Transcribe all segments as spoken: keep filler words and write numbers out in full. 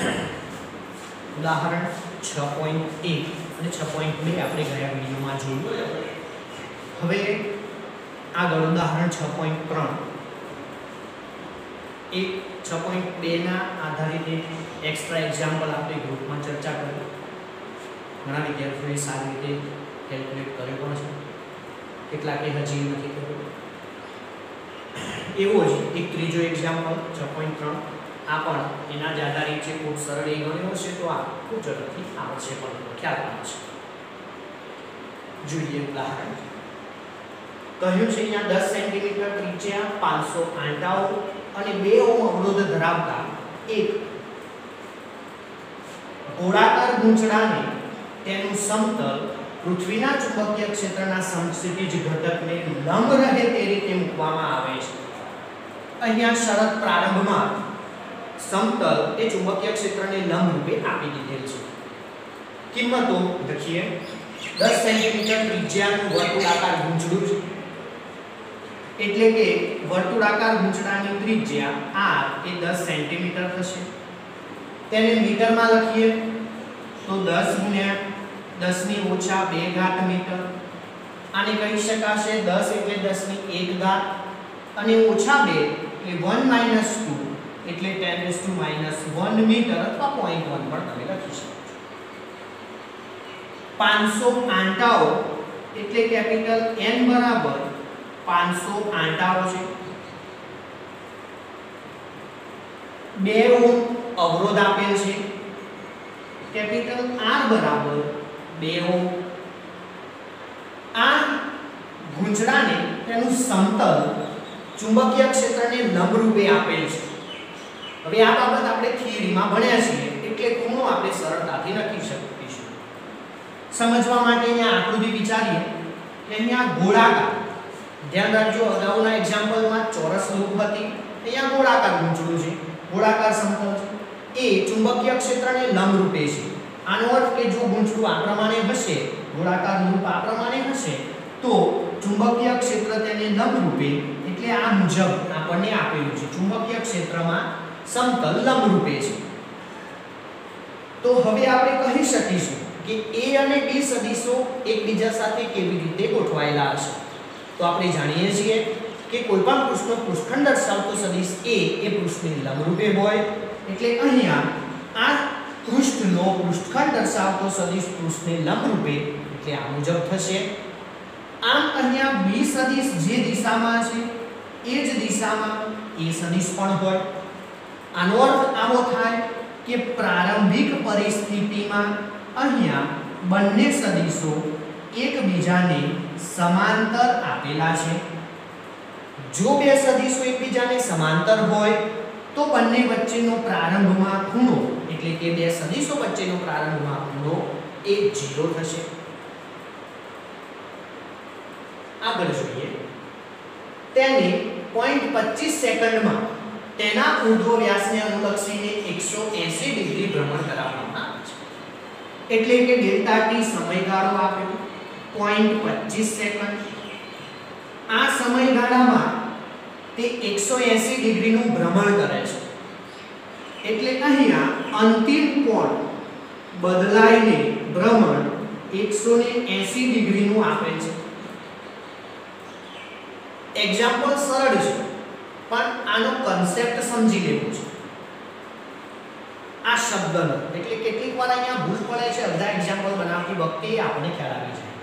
ઉદાહરણ છ પોઈન્ટ એક અને છ પોઈન્ટ બે આપણે ગયા વિડીયોમાં જોયું. હવે આગળ ઉદાહરણ છ પોઈન્ટ ત્રણ એક છ પોઈન્ટ બે ના આધારિત એક એક્સ્ટ્રા એક્ઝામ્પલ આપણે ગ્રુપમાં ચર્ચા કરી. ઘણા વિદ્યાર્થીઓએ સારી રીતે કેલ્ક્યુલેટ કર્યો પણ છે, કેટલાકે હજી નથી કર્યું. એવો જ એક ત્રીજો એક્ઝામ્પલ છ પોઈન્ટ ત્રણ આ પણ એના જ આધારિત છે. ખૂબ સરળ એ ગણ્યો છે તો આ ખૂબ ઝડપથી આવશે પણ ખ્યાલ આવશે. જોઈએ ઉદાહરણ. કહ્યું છે અહીંયા દસ સેન્ટીમીટર ત્રિજ્યા, પાંચસો આંટાઓ અને બે ઓમ અવરોધ ધરાવતા એક ગોળાકાર ગૂંચળાને તેનું સમતલ પૃથ્વીના ચુંબકીય ક્ષેત્રના સમક્ષિતિજ ઘટકને લંબ રહે તે રીતે મૂકવામાં આવે છે. અહીંયા શરત પ્રારંભમાં સમતલ એ ચુંબકીય ક્ષેત્રને લંબ રૂપે આપી દીધેલ છે. કિંમતો લખીએ. દસ સેન્ટીમીટર ત્રિજ્યાનું વર્તુળાકાર ગૂંચળું છે, એટલે કે વર્તુળાકાર ગૂંચળાની ત્રિજ્યા r એ દસ સેન્ટીમીટર થશે. તેને મીટરમાં લખીએ તો દસ ગુણ્યા દસ ની ઓછા બે ઘાત મીટર. આને કહી શકાશે દસ એટલે દસ ની એક ઘાત અને ઓછા બે એટલે one minus two એટલે ten raised to minus one metre અથવા zero point one પણ તમે લખી શકો છો. પાંચસો આંટાઓ એટલે કેપિટલ N બરાબર પાંચસો આંટાઓ છે. બે ઓમ અવરોધ આપેલ છે, કેપિટલ R બરાબર બે ઓમ. આ ગૂંચળાને તેનું સમતલ ચુંબકીય ક્ષેત્રને લંબ રૂપે આપેલ છે. હવે આ બાબત આપણે થિયરીમાં ભણ્યા છીએ એટલે ખૂણો આપણે સરળતાથી લખી શકીશું. સમજવા માટે અહીંયા આકૃતિ વિચારીએ કે અહીંયા ગોળાકાર, ધ્યાન રાખજો અગાઉના એક્ઝામ્પલમાં ચોરસ લૂપ હતી, અહીંયા ગોળાકાર ગૂંચળું છે, ગોળાકાર સમતલ છે. એ ચુંબકીય ક્ષેત્રને લંબ રૂપે છે. આનો અર્થ કે જો ગૂંચળું આ પ્રમાણે હશે, ગોળાકાર લૂપ આ પ્રમાણે હશે તો ચુંબકીય ક્ષેત્ર તેને લંબ રૂપે એટલે આ મુજબ આપણને આપેલું છે. ચુંબકીય ક્ષેત્રમાં સમતલ લંબ રૂપે છે. તો હવે આપણે કહી શકીશું કે A અને B સદિશો એકબીજા સાથે કેવી રીતે ગોઠવાયેલા હશે. તો આપણે જાણીએ છીએ કે કોઈપણ પૃષ્ઠનો પૃષ્ઠખંડ દર્શાવતો સદિશ A એ પૃષ્ઠને લંબ રૂપે હોય એટલે અહીંયા આ પૃષ્ઠનો પૃષ્ઠખંડ દર્શાવતો સદિશ પૃષ્ઠને લંબ રૂપે એટલે આ મુજબ થશે. આમ અહીંયા B સદિશ જે દિશામાં છે એ જ દિશામાં A સદિશ પણ હોય. આનો અર્થ આવો થાય કે પ્રારંભિક પરિસ્થિતિમાં અહીંયા બંને સદિશો એકબીજાને સમાંતર આપેલા છે. જો બે સદિશો એકબીજાને સમાંતર હોય તો બંને વચ્ચેનો પ્રારંભમાં ખૂણો એટલે કે બે સદિશો વચ્ચેનો પ્રારંભમાં ખૂણો એ ઝીરો થશે. આગળ જોઈએ. તેને પોઈન્ટ પચીસ સેકન્ડમાં તેના ઊર્ધ્વ વ્યાસને અનુલક્ષીને એકસો એંસી ડિગ્રી ભ્રમણ કરાવવામાં આવે છે. એટલે કે ડેલ્ટા ટી સમયગાળો આપ્યો પોઈન્ટ પચીસ સેકન્ડ. આ સમયગાળામાં તે એકસો એંસી ડિગ્રીનું ભ્રમણ કરે છે. એટલે અહીંયા અંતિમ કોણ બદલાઈને ભ્રમણ એકસો એંસી ડિગ્રીનું આપે છે. એક્ઝામ્પલ સરળ છે પણ આનો કન્સેપ્ટ સમજી લેવો છે. આ શબ્દનો એટલે કેટલીક વાર અહીંયા ભૂલ પડે છે અડધા એક્ઝામ્પલ બનાવતી વખતે આપણને ખ્યાલ આવી જાય.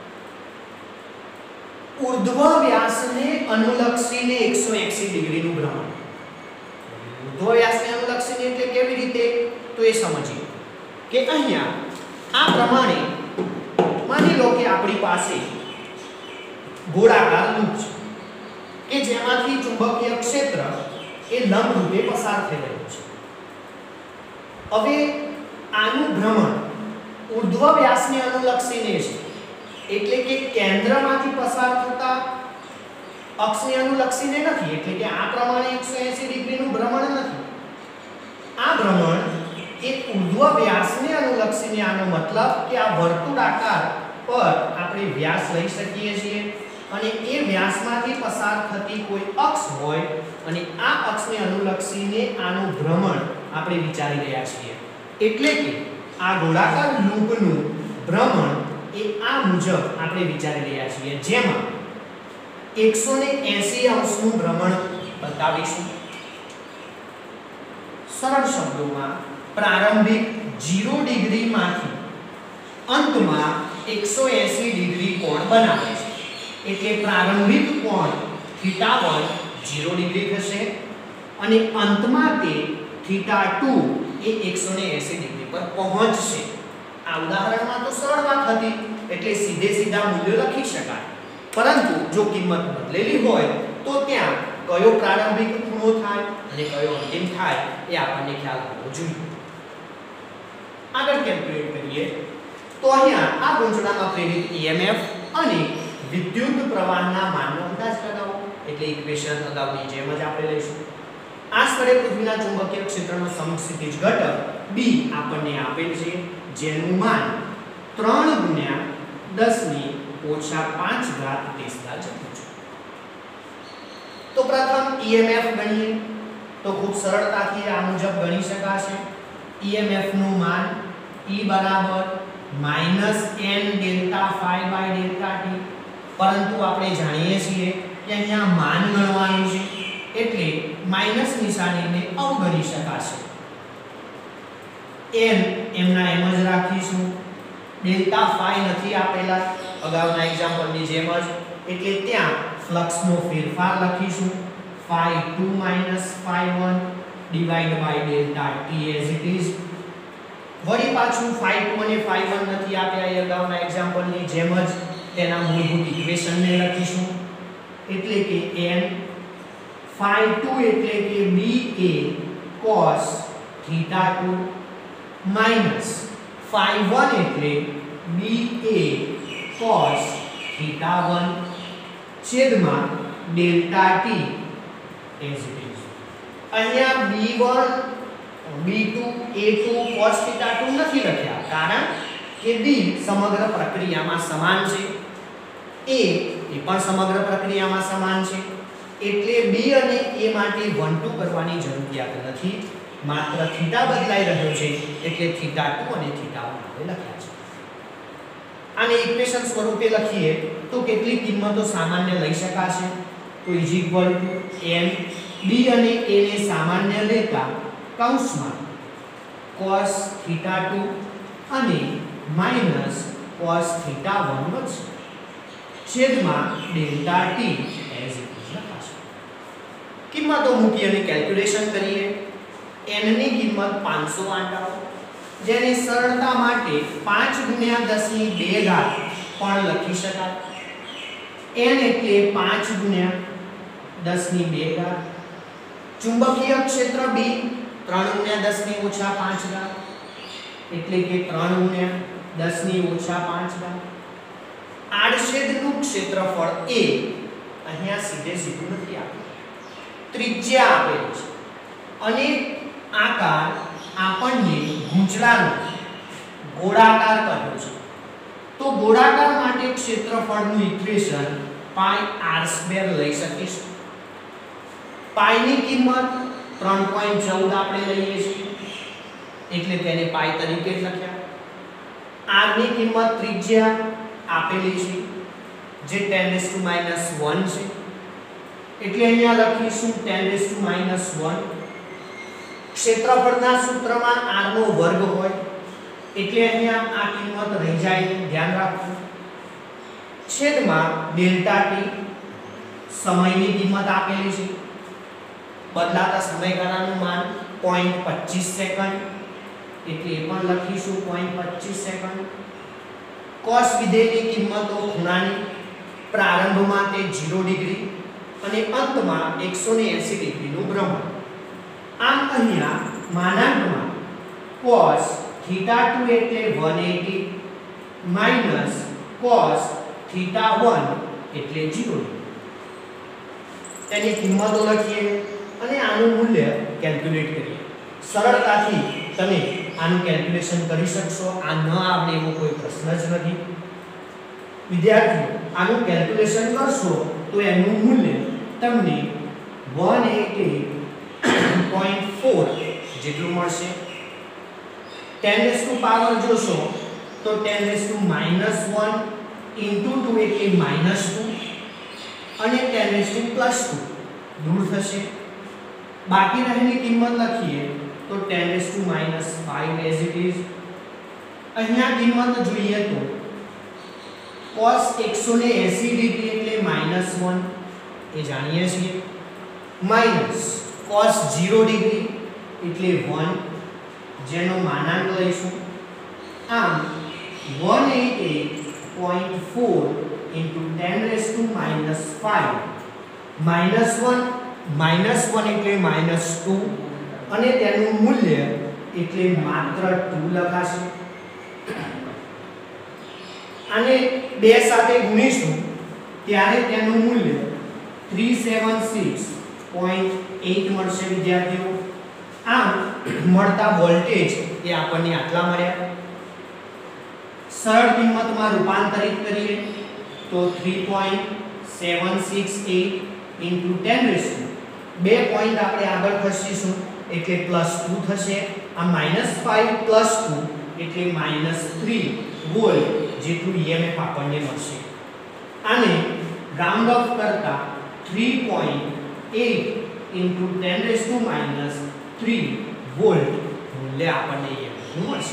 ઊર્ધ્વ વ્યાસને અનુલક્ષીને એકસો એંસી ડિગ્રીનું ભ્રમણ. ઊર્ધ્વ વ્યાસને અનુલક્ષીને એટલે કેવી રીતે તો એ સમજીએ કે અહીંયા આ પ્રમાણે માની લો કે આપણી પાસે ગોળાકાર લૂપ છે કે જેમાંથી ચુંબકીય ક્ષેત્ર એ લંબ રૂપે પસાર થઈ રહ્યું છે. હવે આનું ભ્રમણ ઊર્ધ્વ વ્યાસને અનુલક્ષીને છે એટલે કે કેન્દ્રમાંથી પસાર થતા અક્ષને અનુલક્ષીને નથી. એટલે કે આ પ્રમાણે એકસો એંસી ડિગ્રીનું ભ્રમણ નથી. આ ભ્રમણ એ ઊર્ધ્વ વ્યાસને અનુલક્ષીને, આનો મતલબ કે આ વર્તુળાકાર પર આપણે વ્યાસ લઈ શકીએ છીએ અને એ વ્યાસમાંથી પસાર થતી કોઈ અક્ષ હોય અને આ અક્ષને અનુલક્ષીને આનું ભ્રમણ આપણે વિચારી રહ્યા છીએ. એટલે કે આ ગોળાકાર લૂપનું ભ્રમણ એ આ મુજબ આપણે વિચારી રહ્યા છીએ, જેમાં એકસો એંસી અંશનું ભ્રમણ બતાવીશું. સરળ શબ્દોમાં પ્રારંભિક ઝીરો ડિગ્રી માંથી અંતમાં એકસો એંસી ડિગ્રી કોણ બનાવે છે. એટલે પ્રારંભિક કોણ થીટા વન ઝીરો ડિગ્રી થશે અને અંતમાં તે થીટા ટુ એ એકસો એંસી ડિગ્રી પર પહોંચશે. આ ઉદાહરણમાં તો સરળ વાત હતી એટલે સીધે સીધા મૂલ્યો લખી શકાય, પરંતુ જો કિંમત બદલેલી હોય તો ત્યાં કયો પ્રારંભિક ખૂણો થાય અને કયો અંતિમ થાય એ આપણને ખ્યાલ હોવો જોઈએ. આગળ કેલ્ક્યુલેટ કરીએ તો અહીંયા આ ગૂંચળામાં પ્રેરિત ઈએમએફ અને વિદ્યુત પ્રવાહના માનનો અંદાજ લગાવો. એટલે ઇક્વેશન અગાઉની જેમ જ આપણે લઈશું. આ સ્થળે પૃથ્વીના ચુંબકીય ક્ષેત્રનો સમક્ષિતિજ ઘટક B આપણને આપેલ છે, જેનું માન ત્રણ ગુણ્યા દસ ની ઓછા પાંચ ઘાત ટેસ્લા જેટલું છે. તો પ્રથમ ઈએમએફ ગણીએ તો ખૂબ સરળતાથી આ મુજબ ગણી શકાશે. ઈએમએફ નું માન E બરાબર minus n delta phi by delta t, પરંતુ આપણે જાણીએ છીએ કે અહીંયા માન ગણવાનું છે એટલે માઈનસ નિશાનીને અવગણી શકાશે. n એમના એમ જ રાખીશું. ડેલ્ટા phi નથી આપેલા અગાઉના એક્ઝામ્પલની જેમ જ, એટલે ત્યાં ફ્લક્સનો ફેરફાર લખીશું. phi two minus phi one divide by delta t as it is. વળી પાછું phi ટુ અને phi વન નથી આપ્યા એ અગાઉના એક્ઝામ્પલની જેમ જ તેના મૂળભૂત ઇક્વેશનને લખીશું. એટલે કે n phi ટુ એટલે કે ba cos theta two minus phi one એટલે ba cos theta વન છેદમાં delta t as it is. અહીંયા b one b two a two cos theta two નથી લખ્યા કારણ કે b સમગ્ર પ્રક્રિયામાં સમાન છે, a એ પણ સમગ્ર પ્રક્રિયામાં સમાન છે, એટલે b અને a માટે વન ટુ કરવાની જરૂરિયાત નથી. માત્ર થીટા બદલાઈ રહ્યો છે એટલે થીટા ટુ અને થીટા વન આપણે લખ્યા છે. આને ઇક્વેશન સ્વરૂપે લખીએ તો કેટલી કિંમતો સામાન્ય લઈ શકાશે. તો is equal to n b અને a ને સામાન્ય લેતા કૌંસમાં cos theta ટુ અને minus cos theta વન વધશે છેદમાં delta t as it is લખાશે. કિંમતો મૂકી અને કેલ્ક્યુલેશન કરીએ. n ની કિંમત પાંચસો આંટાઓ, જેને સરળતા માટે પાંચ ગુણ્યા દસ ની બે ઘાત પણ લખી શકાય. n એટલે પાંચ ગુણ્યા દસ ની બે ઘાત. ચુંબકીય ક્ષેત્ર B ત્રણ ગુણ્યા દસ ની ઓછા પાંચ ઘાત એટલે કે ત્રણ ગુણ્યા દસ ની ઓછા પાંચ ઘાત. આડછેદનું ક્ષેત્રફળ A અહીંયા સીધે સીધું નથી આપેલું, ત્રિજ્યા આપેલી છે અને આકાર આપણને ગૂંચળાનો ગોળાકાર કહ્યો છે. તો ગોળાકાર માટે ક્ષેત્રફળનું ઇક્વેશન પાઈ r સ્ક્વેર લઈ શકીશું. પાઈ ની કિંમત ત્રણ પોઈન્ટ ચૌદ આપણે લઈએ છીએ એટલે તેને પાઈ તરીકે જ લખ્યા. r ની કિંમત ત્રિજ્યા આપેલી છે જે ten raise to minus one છે એટલે અહીંયા લખીશું ten raise to minus one. ક્ષેત્રફળના સૂત્રમાં r નો વર્ગ હોય એટલે અહીંયા આ કિંમત રહી જાય, ધ્યાન રાખવું. છેદમાં ડેલ્ટા t સમયની કિંમત આપેલી છે, બદલાતા સમયગાળાનું માન zero point two five second એટલે એ પણ લખીશું zero point two five second. cos વિધેયની કિંમતો ખૂણાની પ્રારંભમાં તે ઝીરો ડિગ્રી અને અંતમાં એકસો એંસી ડિગ્રીનું ભ્રમણ. આમ અહીંયા માનાંકમાં cos theta ટુ એટલે એકસો એંસી minus cos theta વન એટલે ઝીરો. તેની કિંમતો લખીએ અને આનું મૂલ્ય કેલ્ક્યુલેટ કરીએ. સરળતાથી તમે આનું કેલ્ક્યુલેશન કરી શકશો, આ ન આવડે એવો કોઈ પ્રશ્ન જ નથી. વિદ્યાર્થીઓ આનું કેલ્ક્યુલેશન કરશો તો એનું મૂલ્ય તમને એકસો અઠ્યાસી પોઈન્ટ ચાર જેટલું મળશે. ટેન રેઝ ટુ પાવર જોશો તો ten raise to minus one into two એટલે માઈનસ ટુ અને ten raise to plus two દૂર થશે. બાકી રહેલી કિંમત લખીએ તો ten raise to minus five as it is. અહીંયા કિંમત જોઈએ તો cos એકસો એંસી ડિગ્રી એટલે માઈનસ વન એ જાણીએ છીએ, માઈનસ cos ઝીરો ડિગ્રી એટલે વન જેનો માનાંક લઈશું. આમ one hundred eighty-eight point four into ten raised to minus five minus one minus one એટલે minus two અને તેનું મૂલ્ય એટલે માત્ર two લખાશે. આને બે સાથે ગુણીશું ત્યારે તેનું મૂલ્ય three seventy-six point eight મળશે વિદ્યાર્થીઓ. આમ મળતા વોલ્ટેજ એ આપણને આટલા મળ્યા. સરળ કિંમતમાં રૂપાંતરિત કરીએ તો three point seven six eight into ten raised to બે પોઈન્ટ આપણે આગળ ખસીશું એટલે પ્લસ two થશે. આ minus five plus two એટલે minus three વોલ્ટ જેટલું ઈએમએફ આપણને મળશે. આને રાઉન્ડ ઓફ કરતા three point eight into ten raised to minus three volt મૂલ્ય આપણને ઈએમએફ મળશે.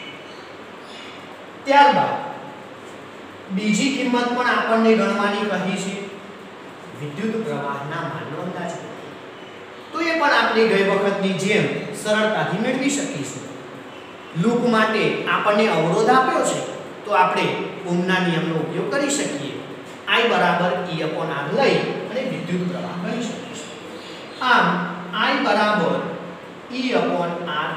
ત્યારબાદ બીજી કિંમત પણ આપણને ગણવાની કહી છે, વિદ્યુત પ્રવાહના માનનો અંદાજ. તો એ પણ આપણે ગઈ વખતની જેમ સરળતાથી મેળવી શકીશું. લૂપ માટે આપણને અવરોધ આપ્યો છે તો આપણે ઓહમના નિયમનો ઉપયોગ કરી શકીએ. I બરાબર E upon R લઈ અને વિદ્યુત પ્રવાહ ગણી શકીશું. આમ I બરાબર E upon R.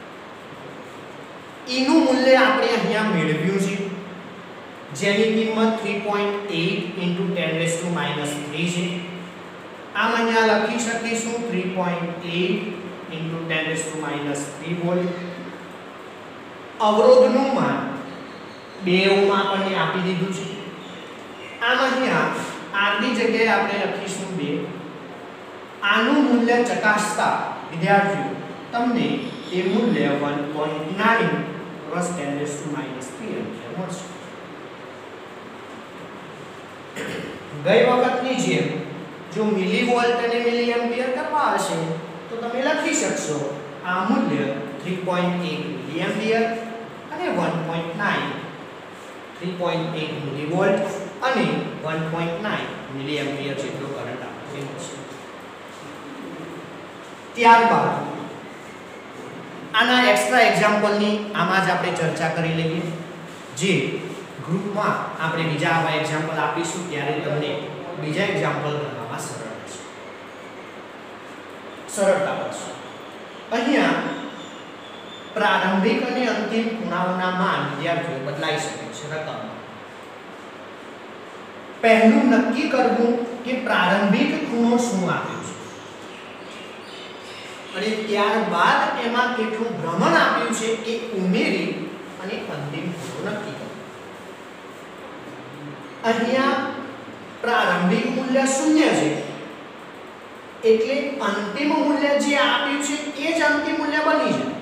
E નું મૂલ્ય આપણે અહીંયા મેળવ્યું છે જેની કિંમત three point eight into ten raised to minus three છે. આમ અહીંયા લખી શકીશું three point eight into ten raised to minus three volt. અવરોધનું માન બે ઓહમ આપણને આપી દીધું છે. આમ અહીંયા R ની જગ્યાએ આપણે લખીશું બે. આનું મૂલ્ય ચકાસતા વિદ્યાર્થીઓ તમને એ મૂલ્ય one point nine plus ten raised to minus three ampere મળશે. ગઈ વખતની જેમ જો મિલીવોલ્ટ અને મિલી એમ્પિયર કરવા હશે તો તમે લખી શકશો આ મૂલ્ય three point eight milliampere અને one point nine three point eight millivolt અને one point nine milliampere જેટલો કરંટ આપણને મળશે. ત્યારબાદ આના એક્સ્ટ્રા એક્ઝામ્પલની આમાં જ આપણે ચર્ચા કરી લઈએ, જે ગ્રુપમાં આપણે બીજા આવા એક્ઝામ્પલ આપીશું ત્યારે તમને બીજા એક્ઝામ્પલ ગણવામાં સરળ રહેશે, સરળતા પડશે. અહીંયા પ્રારંભિક અને અંતિમ ખૂણાઓના માન વિદ્યાર્થીઓ બદલાઈ શકે છે રકમમાં. પહેલું નક્કી કરવું કે પ્રારંભિક ખૂણો શું આપ્યું છે અને ત્યારબાદ એમાં કેટલું ભ્રમણ આપ્યું છે એ ઉમેરી અને અંતિમ ખૂણો નક્કી કરો. અહીંયા પ્રારંભિક મૂલ્ય શૂન્ય છે એટલે અંતિમ મૂલ્ય જે આપ્યું છે એ જ અંતિમ મૂલ્ય બની જાય.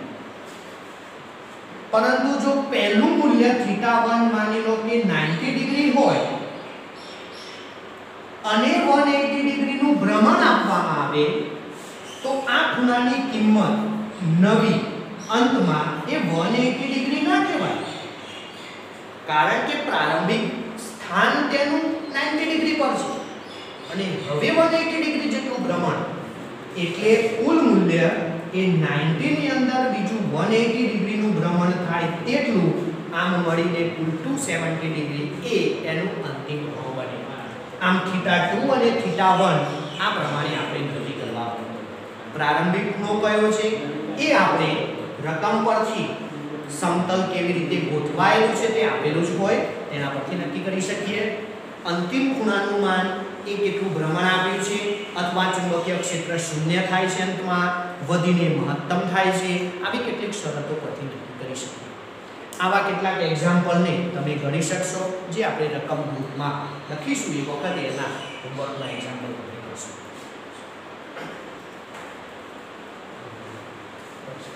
પરંતુ જો પહેલું મૂલ્ય થીટા one માની લો કે ninety ડિગ્રી હોય અને one eighty ડિગ્રી નું ભ્રમણ આપવામાં આવે તો આ ખૂણાની કિંમત નવી અંતમાં એ one eighty ડિગ્રી ના કહેવાય, કારણ કે પ્રારંભિક સ્થાન તેનું ninety ડિગ્રી પર છે અને હવે one eighty ડિગ્રી જેટલું ભ્રમણ એટલે કુલ મૂલ્ય એ ninety ની અંદર બીજું one eighty ડિગ્રી નું ભ્રમણ થાય તેટલું, આમ મળીને કુલ two seventy ડિગ્રી એ એનું અંતિમ ખૂણો બને. આમ થીટા two અને થીટા one આ પ્રમાણે આપણે નક્કી કરવા પડે. પ્રારંભિક ખૂણો કયો છે એ આપણે રકમ પરથી સમતલ કેવી રીતે ગોઠવાયેલું છે તે આપેલું જ હોય તેના પરથી નક્કી કરી શકીએ. અંતિમ ખૂણાનું માન એ કેટલું ભ્રમણ આપ્યું છે અથવા ચુંબકીય ક્ષેત્ર શૂન્ય થાય છે અંતમાં વધીને મહત્તમ થાય છે, આવી કેટલીક શરતો પરથી નક્કી કરી શકીએ. આવા કેટલાક એક્ઝામ્પલને તમે ગણી શકશો જે આપણે રકમ ગ્રુપમાં લખીશું એ વખતે એના હોમવર્કના એક્ઝામ્પલ કરી શકશું.